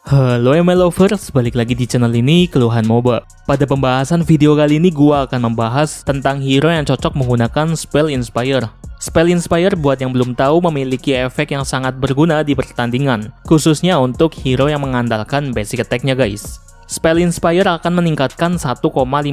Halo ML Lovers, balik lagi di channel ini, Keluhan MOBA. Pada pembahasan video kali ini, gua akan membahas tentang hero yang cocok menggunakan Spell Inspire. Spell Inspire buat yang belum tahu memiliki efek yang sangat berguna di pertandingan, khususnya untuk hero yang mengandalkan basic attack-nya guys. Spell Inspire akan meningkatkan 1,55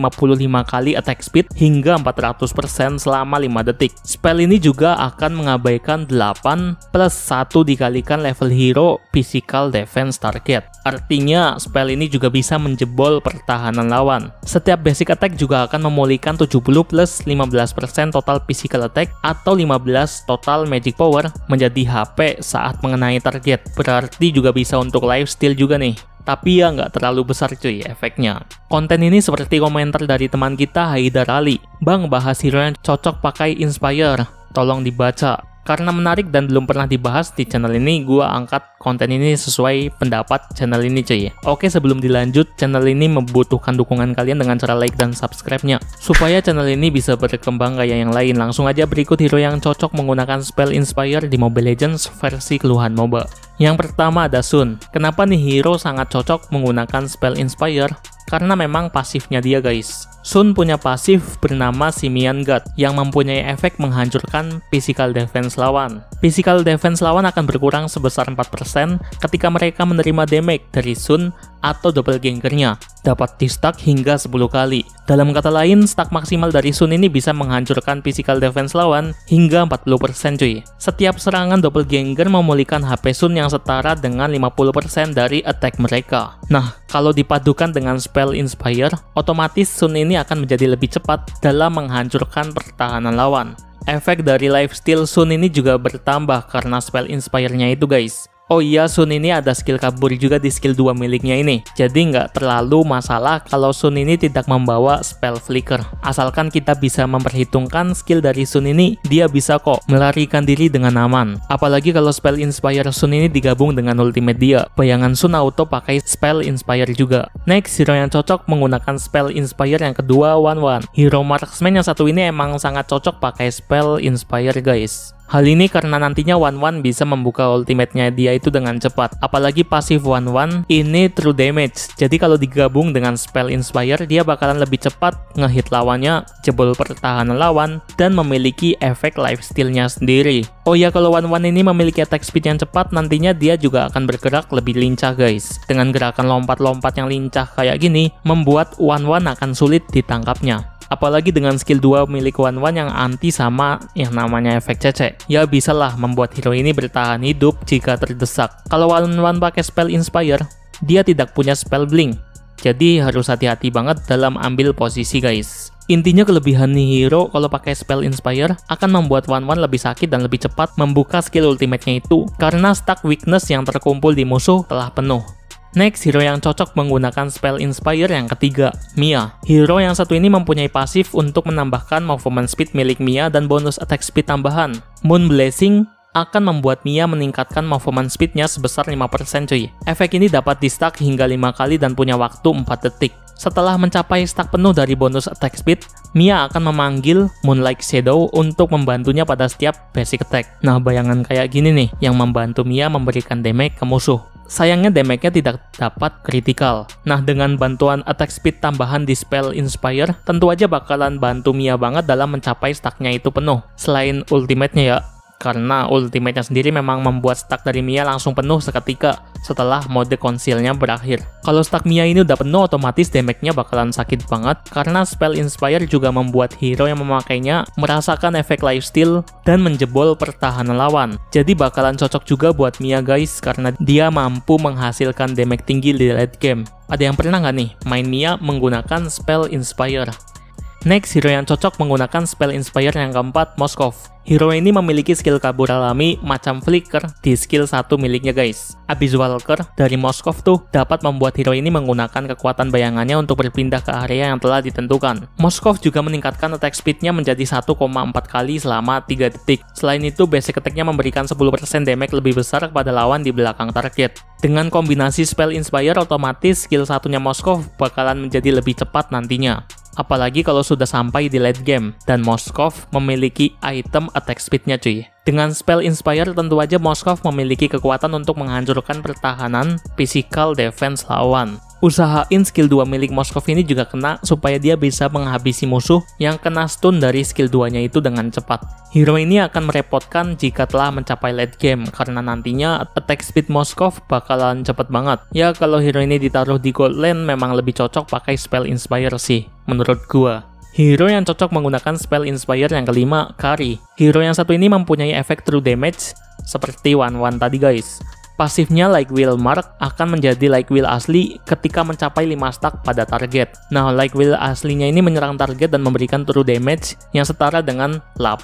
kali attack speed hingga 400% selama 5 detik. Spell ini juga akan mengabaikan 8 plus 1 dikalikan level hero physical defense target. Artinya, spell ini juga bisa menjebol pertahanan lawan. Setiap basic attack juga akan memulihkan 70 plus 15% total physical attack atau 15 total magic power menjadi HP saat mengenai target. Berarti juga bisa untuk lifesteal juga nih. Tapi ya nggak terlalu besar cuy efeknya. Konten ini seperti komentar dari teman kita Haidar Ali. Bang, bahas hero yang cocok pakai Inspire. Tolong dibaca. Karena menarik dan belum pernah dibahas di channel ini, gua angkat konten ini sesuai pendapat channel ini cuy. Oke, sebelum dilanjut, channel ini membutuhkan dukungan kalian dengan cara like dan subscribe-nya. Supaya channel ini bisa berkembang kayak yang lain. Langsung aja berikut hero yang cocok menggunakan Spell Inspire di Mobile Legends versi Keluhan MOBA. Yang pertama ada Sun. Kenapa nih hero sangat cocok menggunakan Spell Inspire? Karena memang pasifnya dia guys. Sun punya pasif bernama Simian God yang mempunyai efek menghancurkan physical defense lawan. Physical defense lawan akan berkurang sebesar 4% ketika mereka menerima damage dari Sun atau doppelgangernya. Dapat di-stack hingga 10 kali. Dalam kata lain, stack maksimal dari Sun ini bisa menghancurkan physical defense lawan hingga 40% cuy. Setiap serangan doppelganger memulihkan HP Sun yang setara dengan 50% dari attack mereka. Nah, kalau dipadukan dengan Spell Inspire, otomatis Sun ini akan menjadi lebih cepat dalam menghancurkan pertahanan lawan. Efek dari lifesteal Sun ini juga bertambah karena Spell Inspire-nya itu guys. Oh iya, Sun ini ada skill kabur juga di skill 2 miliknya ini. Jadi nggak terlalu masalah kalau Sun ini tidak membawa spell flicker. Asalkan kita bisa memperhitungkan skill dari Sun ini, dia bisa kok melarikan diri dengan aman. Apalagi kalau Spell Inspire Sun ini digabung dengan ultimate dia. Bayangan Sun auto pakai Spell Inspire juga. Next, hero yang cocok menggunakan Spell Inspire yang kedua, Wanwan. Hero marksman yang satu ini emang sangat cocok pakai Spell Inspire guys. Hal ini karena nantinya Wanwan bisa membuka ultimate-nya dia itu dengan cepat. Apalagi pasif Wanwan ini true damage. Jadi kalau digabung dengan Spell Inspire, dia bakalan lebih cepat ngehit lawannya, jebol pertahanan lawan, dan memiliki efek lifesteal-nya sendiri. Oh ya, kalau Wanwan ini memiliki attack speed yang cepat, nantinya dia juga akan bergerak lebih lincah guys. Dengan gerakan lompat-lompat yang lincah kayak gini, membuat Wanwan akan sulit ditangkapnya. Apalagi dengan skill 2 milik Wanwan yang anti sama yang namanya efek cece. Ya bisalah membuat hero ini bertahan hidup jika terdesak. Kalau Wanwan pakai Spell Inspire, dia tidak punya spell blink. Jadi harus hati-hati banget dalam ambil posisi guys. Intinya kelebihan nih hero kalau pakai Spell Inspire akan membuat Wanwan lebih sakit dan lebih cepat membuka skill ultimate-nya itu karena stack weakness yang terkumpul di musuh telah penuh. Next, hero yang cocok menggunakan Spell Inspire yang ketiga, Mia. Hero yang satu ini mempunyai pasif untuk menambahkan movement speed milik Mia dan bonus attack speed tambahan. Moon Blessing akan membuat Mia meningkatkan movement speednya sebesar 5% cuy. Efek ini dapat di-stack hingga 5 kali dan punya waktu 4 detik. Setelah mencapai stack penuh dari bonus attack speed, Mia akan memanggil Moonlight Shadow untuk membantunya pada setiap basic attack. Nah, bayangan kayak gini nih yang membantu Mia memberikan damage ke musuh. Sayangnya damage-nya tidak dapat kritikal. Nah, dengan bantuan attack speed tambahan di Spell Inspire, tentu aja bakalan bantu Mia banget dalam mencapai stack-nya itu penuh. Selain ultimate-nya ya, karena ultimate-nya sendiri memang membuat stack dari Mia langsung penuh seketika setelah mode conceal-nya berakhir. Kalau stack Mia ini udah penuh, otomatis damage-nya bakalan sakit banget karena Spell Inspire juga membuat hero yang memakainya merasakan efek lifesteal dan menjebol pertahanan lawan. Jadi bakalan cocok juga buat Mia guys karena dia mampu menghasilkan damage tinggi di late game. Ada yang pernah nggak nih main Mia menggunakan Spell Inspire? Next, hero yang cocok menggunakan Spell Inspire yang keempat, Moskov. Hero ini memiliki skill kabur alami macam flicker di skill 1 miliknya guys. Abyss Walker dari Moskov tuh dapat membuat hero ini menggunakan kekuatan bayangannya untuk berpindah ke area yang telah ditentukan. Moskov juga meningkatkan attack speednya menjadi 1,4 kali selama 3 detik. Selain itu, basic attack-nya memberikan 10% damage lebih besar kepada lawan di belakang target. Dengan kombinasi Spell Inspire, otomatis skill satunya Moskov bakalan menjadi lebih cepat nantinya. apalagi kalau sudah sampai di late game, dan Moskov memiliki item attack speed-nya cuy. Dengan spell Inspire tentu aja Moskov memiliki kekuatan untuk menghancurkan pertahanan physical defense lawan. Usahain skill 2 milik Moskov ini juga kena supaya dia bisa menghabisi musuh yang kena stun dari skill 2-nya itu dengan cepat. Hero ini akan merepotkan jika telah mencapai late game karena nantinya attack speed Moskov bakalan cepet banget. Ya kalau hero ini ditaruh di gold lane memang lebih cocok pakai spell Inspire sih, menurut gua. Hero yang cocok menggunakan spell Inspire yang kelima, Kari. Hero yang satu ini mempunyai efek true damage seperti Wan tadi guys. Pasifnya Like Will Mark akan menjadi Like Will asli ketika mencapai 5 stack pada target. Nah, Like Will aslinya ini menyerang target dan memberikan true damage yang setara dengan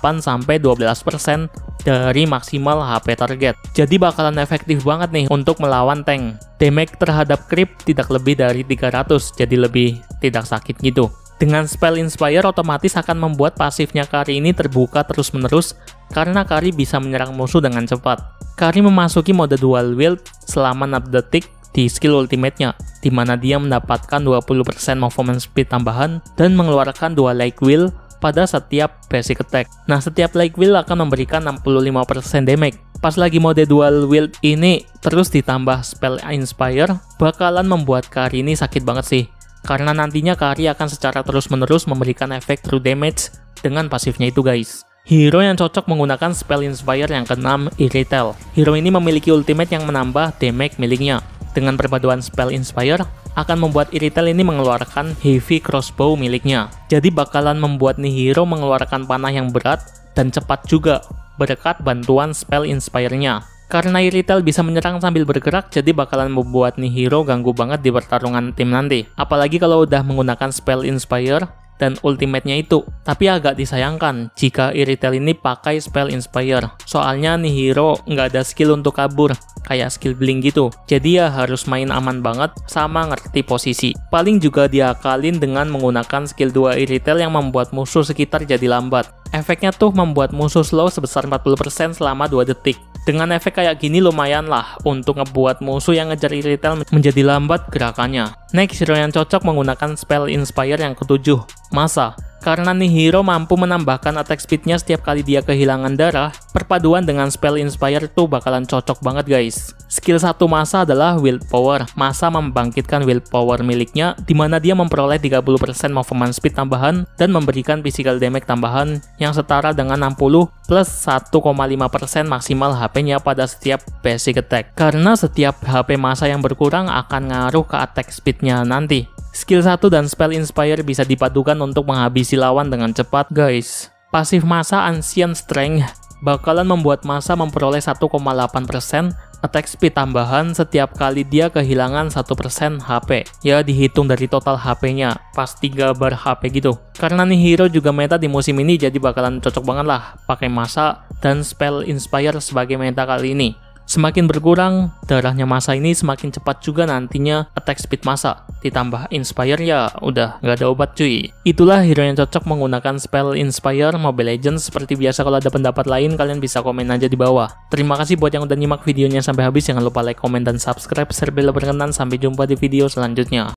8-12% dari maksimal HP target. Jadi bakalan efektif banget nih untuk melawan tank. Damage terhadap creep tidak lebih dari 300, jadi lebih tidak sakit gitu. Dengan spell Inspire otomatis akan membuat pasifnya Kari ini terbuka terus-menerus karena Kari bisa menyerang musuh dengan cepat. Kari memasuki mode dual wield selama 6 detik di skill ultimate-nya, di mana dia mendapatkan 20% movement speed tambahan dan mengeluarkan 2 Like Will pada setiap basic attack. Nah, setiap Like Will akan memberikan 65% damage. Pas lagi mode dual wield ini terus ditambah spell Inspire, bakalan membuat Kari ini sakit banget sih. Karena nantinya Kari akan secara terus-menerus memberikan efek true damage dengan pasifnya itu guys. Hero yang cocok menggunakan spell Inspire yang ke-6, Irithel. Hero ini memiliki ultimate yang menambah damage miliknya. Dengan perpaduan spell Inspire, akan membuat Irithel ini mengeluarkan heavy crossbow miliknya. Jadi bakalan membuat nih hero mengeluarkan panah yang berat dan cepat juga berkat bantuan spell Inspire-nya. Karena Irithel bisa menyerang sambil bergerak, jadi bakalan membuat nih hero ganggu banget di pertarungan tim nanti. Apalagi kalau udah menggunakan spell Inspire dan ultimate-nya itu. Tapi agak disayangkan jika Irithel ini pakai spell Inspire. Soalnya nih hero nggak ada skill untuk kabur, kayak skill blink gitu. Jadi ya harus main aman banget sama ngerti posisi. Paling juga diakalin dengan menggunakan skill 2 Irithel yang membuat musuh sekitar jadi lambat. Efeknya tuh membuat musuh slow sebesar 40% selama 2 detik. Dengan efek kayak gini lumayan lah untuk ngebuat musuh yang ngejar Irithel menjadi lambat gerakannya. Next, hero yang cocok menggunakan spell Inspire yang ke-7, Masa. Karena nih hero mampu menambahkan attack speednya setiap kali dia kehilangan darah, perpaduan dengan spell Inspire tuh bakalan cocok banget guys. Skill 1 Masa adalah Willpower. Masa membangkitkan willpower miliknya, di mana dia memperoleh 30% movement speed tambahan dan memberikan physical damage tambahan yang setara dengan 60 plus 1,5% maksimal HP-nya pada setiap basic attack. Karena setiap HP Masa yang berkurang akan ngaruh ke attack speed-nya nanti. Skill 1 dan spell Inspire bisa dipadukan untuk menghabisi lawan dengan cepat guys. Pasif Masa Ancient Strength bakalan membuat Masa memperoleh 1,8% attack speed tambahan setiap kali dia kehilangan 1% HP. Ya dihitung dari total HP-nya, pas 3 bar HP gitu. Karena nih hero juga meta di musim ini, jadi bakalan cocok banget lah pakai Masa dan spell Inspire sebagai meta kali ini. Semakin berkurang darahnya Masa ini, semakin cepat juga nantinya attack speed Masa. Ditambah Inspire ya udah nggak ada obat cuy. Itulah hero yang cocok menggunakan spell Inspire Mobile Legends. Seperti biasa kalau ada pendapat lain kalian bisa komen aja di bawah. Terima kasih buat yang udah nyimak videonya sampai habis. Jangan lupa like, komen, dan subscribe. Share bel berkenan. Sampai jumpa di video selanjutnya.